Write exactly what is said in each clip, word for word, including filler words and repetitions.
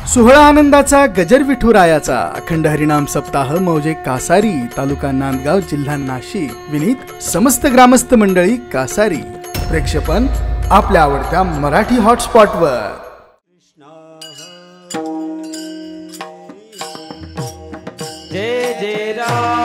सोहळा आनंदाचा गजर विठुरायाचा अखंड हरिनाम सप्ताह मौजे कासारी तालुका नांदगाव जिल्हा नाशिक विनीत समस्त ग्रामस्थ मंडळी कासारी प्रेक्षेपण आपल्या आवडत्या मराठी हॉटस्पॉटवर। जय जय राम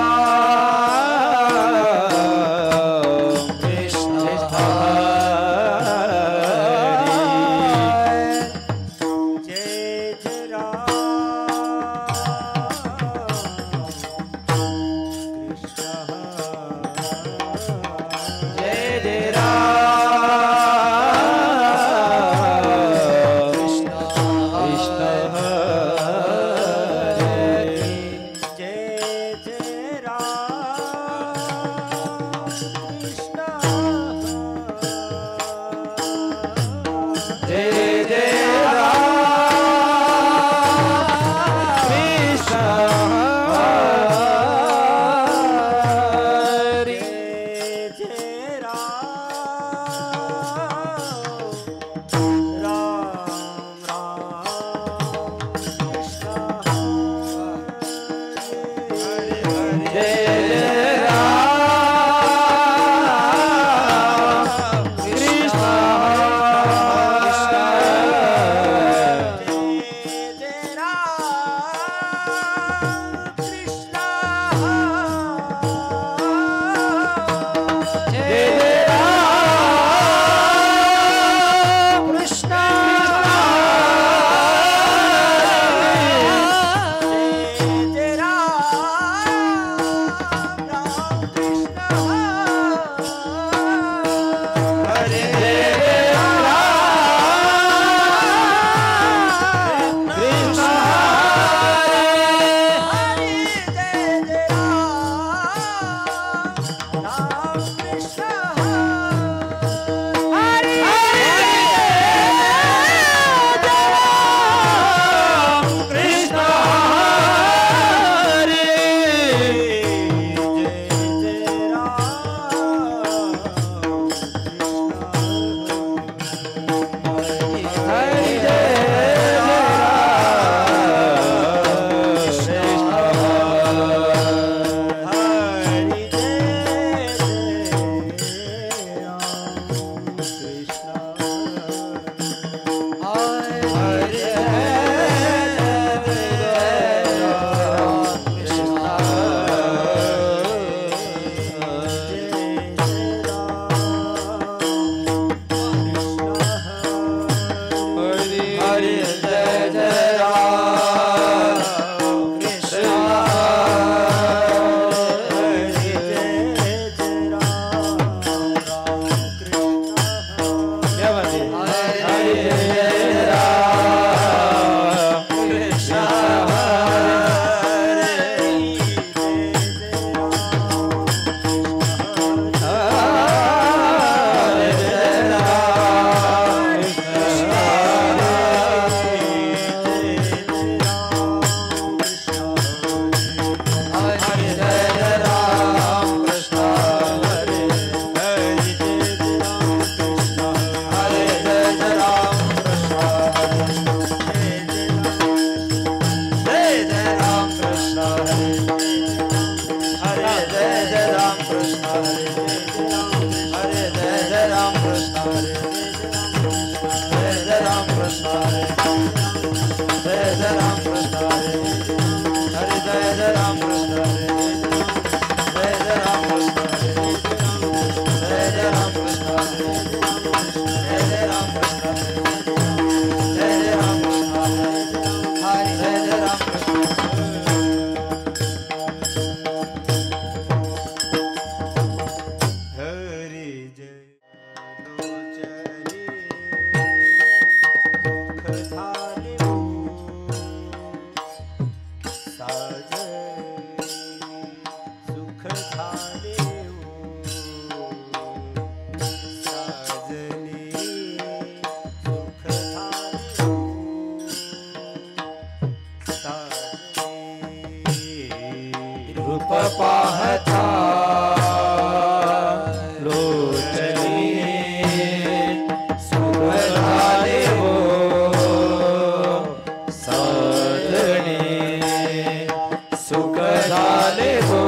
साधने सुख झाले हो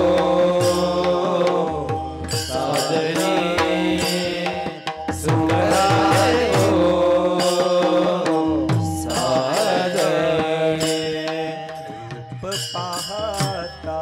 साधने सुख झाले हो साधने पाहता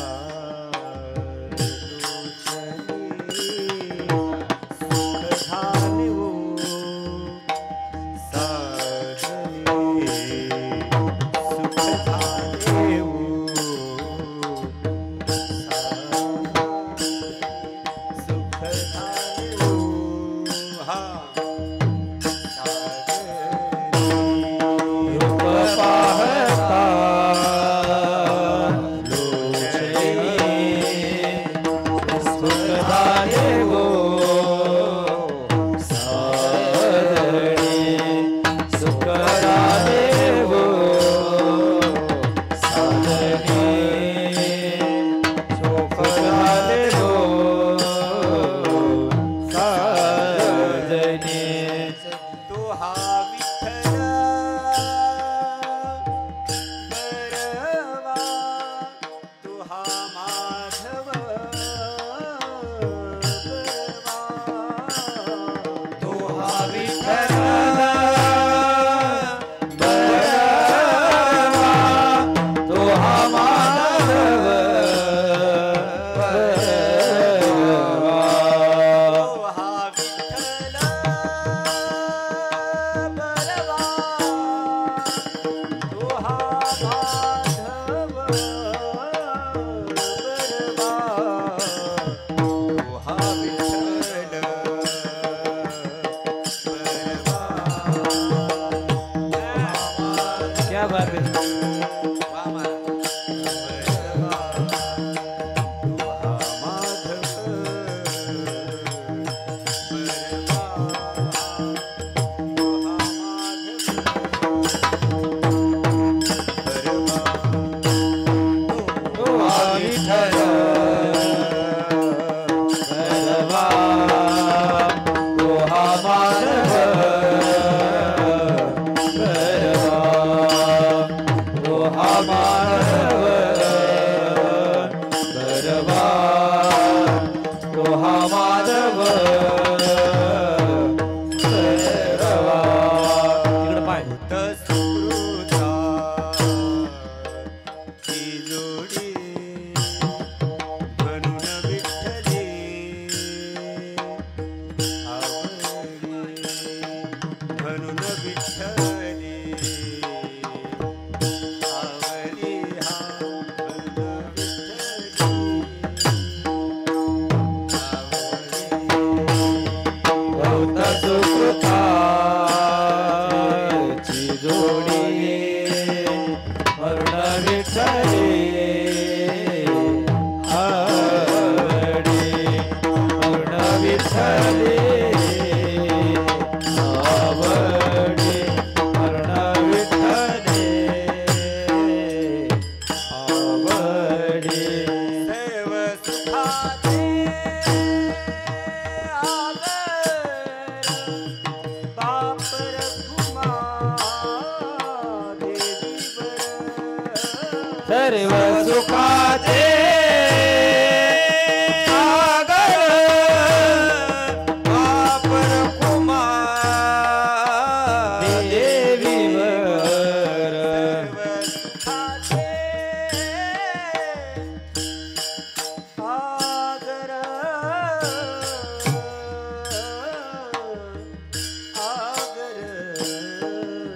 सर्व सुखाचे सागर वापर कुमार देवीवर सागर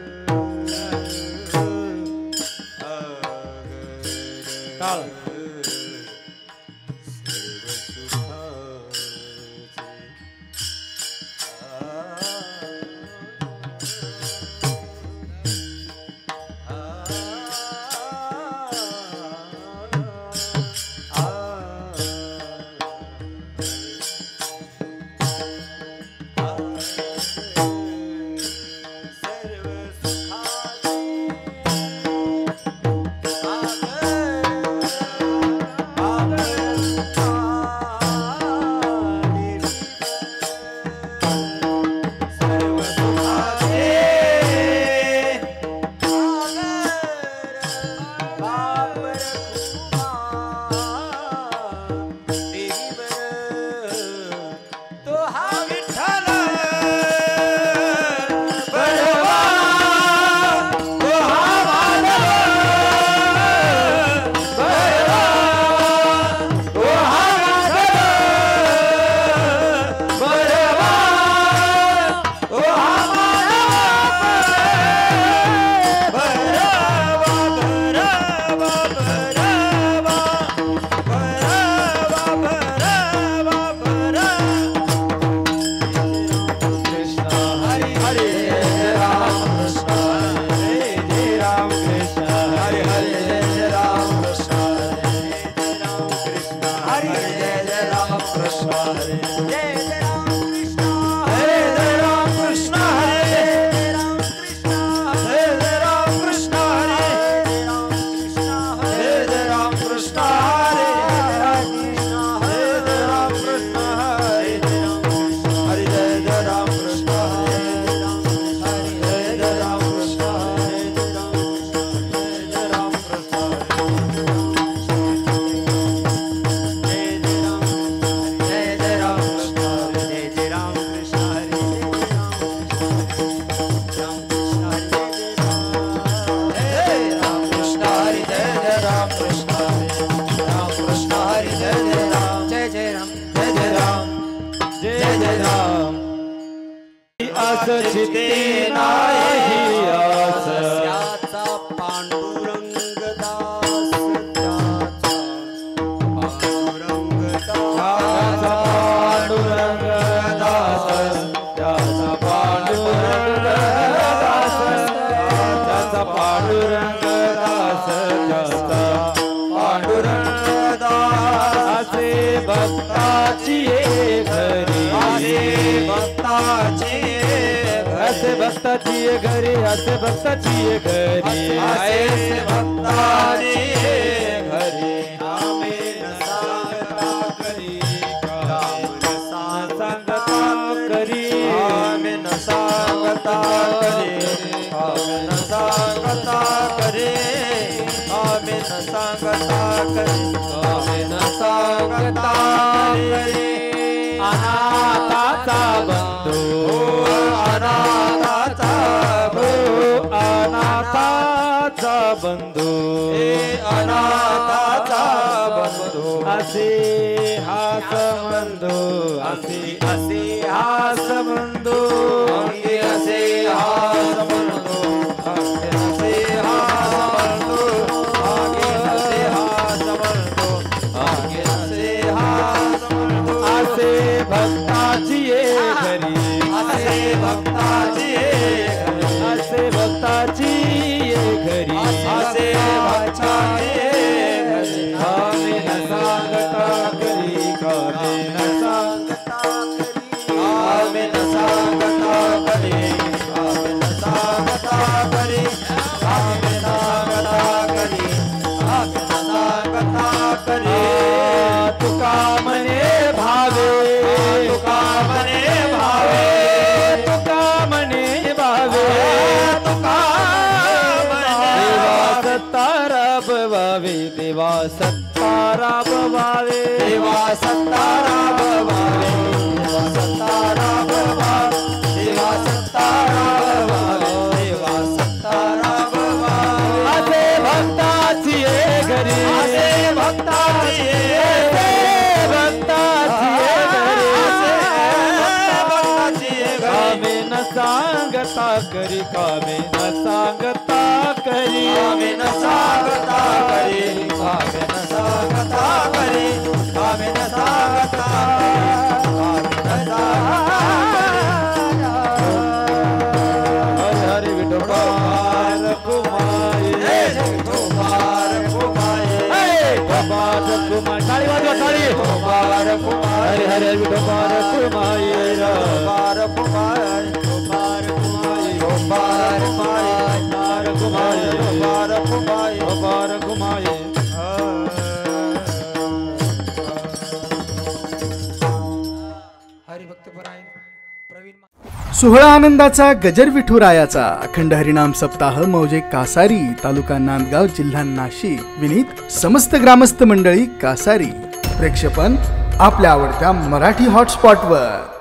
टाळ पांडुरंगदास त्याचा पांडुरंगदास त्याचा पांडुरंगदास त्याचा पांडुरंगदास त्याचा पांडुरंगदास असे भक्ताची घरी असे भक्ताची असे भक्ताची घरी असे भक्ताची घरी असे भक्ताची घरी आमेन सांगता करी आमेन सांगता करी आमेन सांगता करी आमेन सांगता करी आमेन सांगता करी आमेन सांगता करी अनाथाचा बंधू अनाथाचा बंधू अनाथाचा बंधू अनाथाचा बंधू असे हा संबंधू असे असे हा संबंधू असे हा संबंधू असे हा संबंधू असे हा संबंधू असे हा संबंधू असे भक्ताची घरी असे भक्ताची असे भक्ताची घरी असे भक्ताची घरी आमेन सांगता करी आमेन सांगता करी आमेन सांगता करी आमेन सांगता करी आमेन सांगता करी आमेन सांगता करी तुका मने भावे तुका मने भावे तुका मने भावे तुका देवा सत्तारा बवावे देवा सत्तारा बवावे देवा सत्तारा बवावे देवा सत्तारा बवावे देवा सत्तारा बवावे देवा सत्तारा बवावे असे भक्ताची घरी असे भक्ताची कामेन सांगता करी कामेन सांगता करी कामेन सांगता करी कामेन सांगता करी कामेन सांगता कामेन हरे हरे विठोबार कुमाई विठोबार कुमाई विठोबार कुमाई ताली वाजवा ताली विठोबार कुमाई हरे हरे विठोबार कुमाई विठोबार कुमाई विठोबार कुमाई विठोबार कुमाई विठोबार कुमाई विठोबार कुमाई हरिभक्तपरायण प्रवीण सोहळा आनंदाचा गजर विठुरायाचा अखंड हरिनाम सप्ताह मौजे कासारी तालुका नांदगाव जिल्हा नाशिक विनीत समस्त ग्रामस्थ मंडळी कासारी प्रेक्षेपण आपल्या आवडत्या मराठी हॉटस्पॉटवर।